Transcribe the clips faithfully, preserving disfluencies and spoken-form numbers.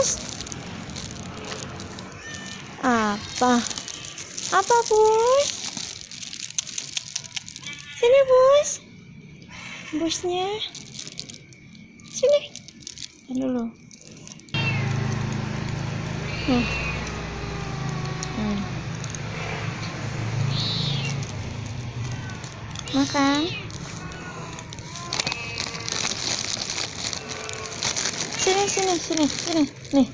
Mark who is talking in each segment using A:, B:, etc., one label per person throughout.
A: Bos? Apa? Apa, Bos? Sini, Bos. Bosnya. Sini. Tahan dulu. Hmm. Hmm. Makan. Sini, sini, sini, sini. Nih.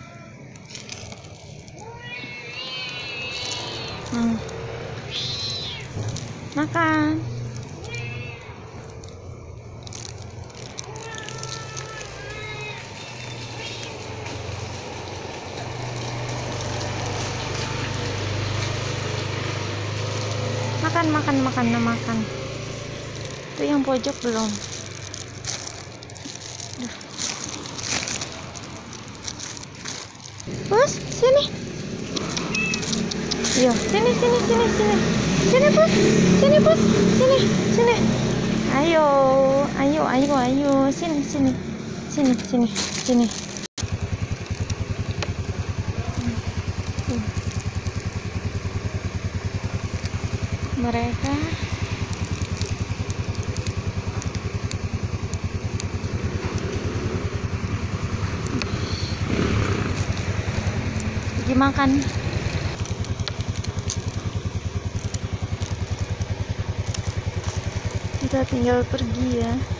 A: Hmm. Makan. Makan, makan, makan, nah, makan. Itu yang pojok belum. Duh. Bos, sini. Iya, sini, sini, sini, sini. Sini, Bos. Sini, Bos. Sini, sini. Ayo, ayo, ayo, ayo. Sini, sini. Sini, sini, sini. Mereka pergi makan. Kita tinggal pergi ya.